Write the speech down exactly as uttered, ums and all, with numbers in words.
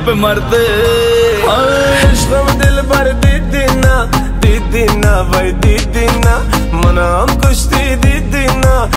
पे मरते। इश्क में दिल भर दीदी ना, दीदी ना भाई दीदी ना, मना हम कुश्ती दीदी